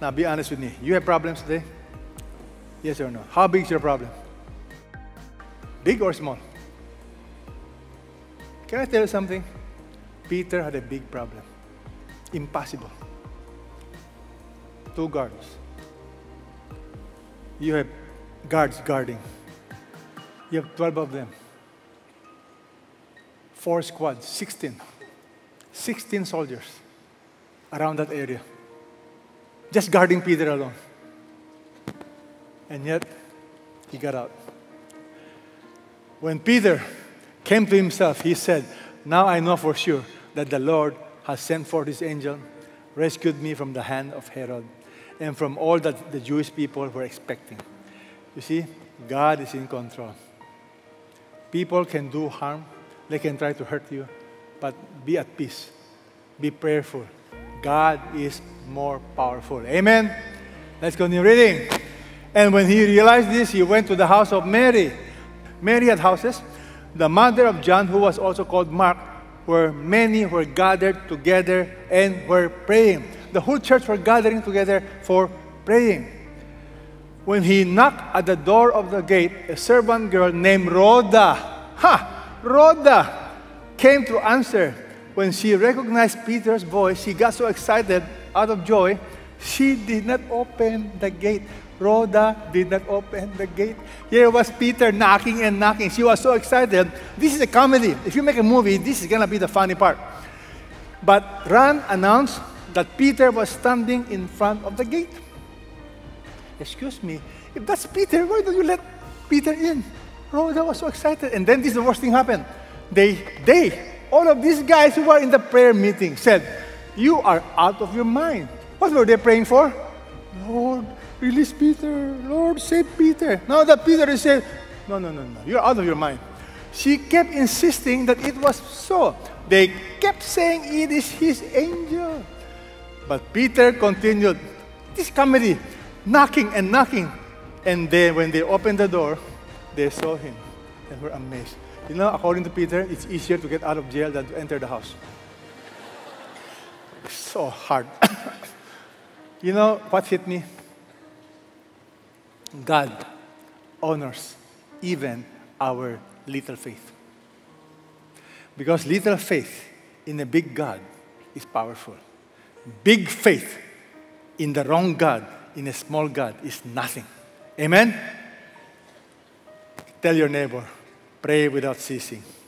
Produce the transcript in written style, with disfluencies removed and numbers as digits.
Now be honest with me. You have problems today? Yes or no? How big is your problem? Big or small? Can I tell you something? Peter had a big problem. Impossible. 2 guards. You have guards guarding. You have 12 of them. 4 squads, 16. 16 soldiers around that area. Just guarding Peter alone. And yet, he got out. When Peter came to himself, he said, "Now I know for sure that the Lord has sent forth his angel, rescued me from the hand of Herod, and from all that the Jewish people were expecting." You see, God is in control. People can do harm. They can try to hurt you. But be at peace. Be prayerful. God is more powerful. Amen? Let's continue reading. And when he realized this, he went to the house of Mary. Mary had houses. The mother of John, who was also called Mark, where many were gathered together and were praying. The whole church were gathering together for praying. When he knocked at the door of the gate, a servant girl named Rhoda, Rhoda, came to answer. When she recognized Peter's voice, she got so excited out of joy, she did not open the gate. Rhoda did not open the gate. Here was Peter knocking and knocking. She was so excited. This is a comedy. If you make a movie, this is going to be the funny part. But Ron announced that Peter was standing in front of the gate. Excuse me, if that's Peter, why don't you let Peter in? Rhoda was so excited. And then this is the worst thing happened. All of these guys who were in the prayer meeting said, "You are out of your mind." What were they praying for? "Lord, release Peter. Lord, save Peter." Now that Peter is saying, no, you're out of your mind. She kept insisting that it was so. They kept saying it is his angel. But Peter continued this comedy, knocking and knocking. And then when they opened the door, they saw him and were amazed. You know, according to Peter, it's easier to get out of jail than to enter the house. It's so hard. You know what hit me? God honors even our little faith. Because little faith in a big God is powerful. Big faith in the wrong God, in a small God, is nothing. Amen? Tell your neighbor, pray without ceasing.